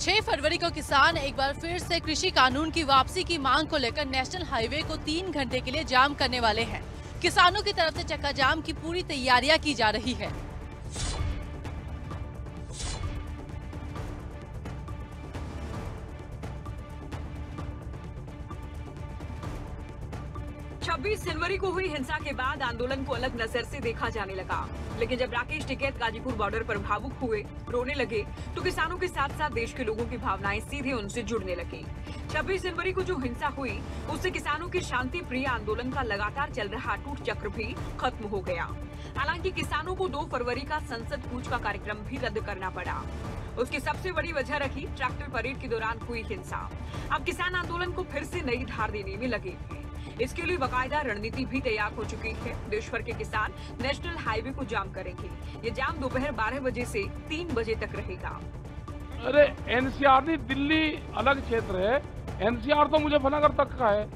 6 फरवरी को किसान एक बार फिर से कृषि कानून की वापसी की मांग को लेकर नेशनल हाईवे को 3 घंटे के लिए जाम करने वाले हैं। किसानों की तरफ से चक्का जाम की पूरी तैयारियां की जा रही है। 26 जनवरी को हुई हिंसा के बाद आंदोलन को अलग नजर से देखा जाने लगा, लेकिन जब राकेश टिकैत गाजीपुर बॉर्डर पर भावुक हुए, रोने लगे, तो किसानों के साथ साथ देश के लोगों की भावनाएं सीधे उनसे जुड़ने लगी। 26 जनवरी को जो हिंसा हुई, उससे किसानों के शांति प्रिय आंदोलन का लगातार चल रहा टूट चक्र भी खत्म हो गया। हालांकि किसानों को 2 फरवरी का संसद कूच का कार्यक्रम भी रद्द करना पड़ा। उसकी सबसे बड़ी वजह रखी ट्रैक्टर परेड के दौरान हुई हिंसा। अब किसान आंदोलन को फिर से नई धार देने में लगे हैं। इसके लिए बाकायदा रणनीति भी तैयार हो चुकी है। देश भर के किसान नेशनल हाईवे को जाम करेंगे। ये जाम दोपहर 12 बजे से 3 बजे तक रहेगा। अरे एनसीआर नहीं, दिल्ली अलग क्षेत्र है। एनसीआर तो मुझे फनागर तक का है।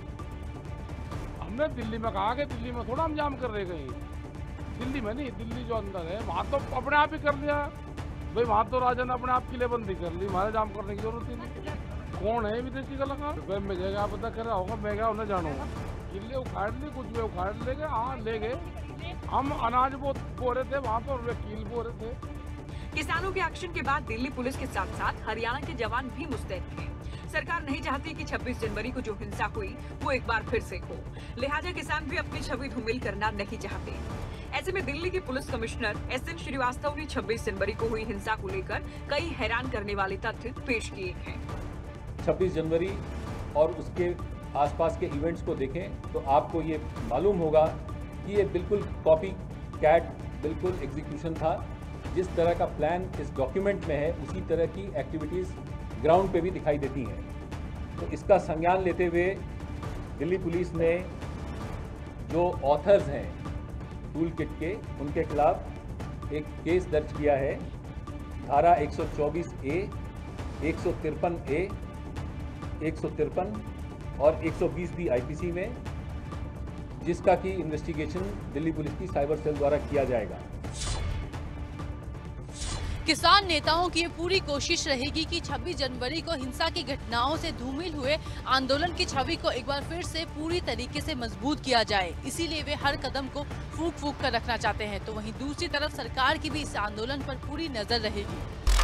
हमने दिल्ली में कहा कि दिल्ली में थोड़ा हम जाम कर रहे कहीं, दिल्ली में नहीं, दिल्ली जो अंदर है वहाँ तो अपने आप ही कर दिया भाई। वहाँ तो राजा ने अपने आप किलेबंदी कर ली, हमारे जाम करने की जरूरत ही नहीं। कौन है विदेशी कलाकार? मैं जगह आप पता कर रहा होगा, मैं क्या उन्हें जानूंगा। किले उखाड़ ली, कुछ भी उखाड़ लेंगे। हाँ ले गए, हम अनाज बो रहे थे वहाँ पर, वकील बो रहे थे। किसानों के एक्शन के बाद दिल्ली पुलिस के साथ साथ हरियाणा के जवान भी मुस्तैद हैं। सरकार नहीं चाहती कि 26 जनवरी को जो हिंसा हुई वो एक बार फिर से हो, लिहाजा किसान भी अपनी छवि धूमिल करना नहीं चाहते। ऐसे में दिल्ली के पुलिस कमिश्नर SN श्रीवास्तव ने 26 जनवरी को हुई हिंसा को लेकर कई हैरान करने वाले तथ्य पेश किए हैं। 26 जनवरी और उसके आसपास के इवेंट्स को देखें तो आपको ये मालूम होगा कि ये बिल्कुल कॉपी कैट, बिल्कुल एग्जीक्यूशन था। जिस तरह का प्लान इस डॉक्यूमेंट में है, उसी तरह की एक्टिविटीज़ ग्राउंड पे भी दिखाई देती हैं। तो इसका संज्ञान लेते हुए दिल्ली पुलिस ने जो ऑथर्स हैं टूल किट के, उनके खिलाफ एक केस दर्ज किया है। धारा 124A, 153A, 153 और 120 भी IPC में, जिसका की इन्वेस्टिगेशन दिल्ली पुलिस की साइबर सेल द्वारा किया जाएगा। किसान नेताओं की ये पूरी कोशिश रहेगी कि 26 जनवरी को हिंसा की घटनाओं से धूमिल हुए आंदोलन की छवि को एक बार फिर से पूरी तरीके से मजबूत किया जाए। इसीलिए वे हर कदम को फूंक कर रखना चाहते हैं। तो वहीं दूसरी तरफ सरकार की भी इस आंदोलन पर पूरी नजर रहेगी।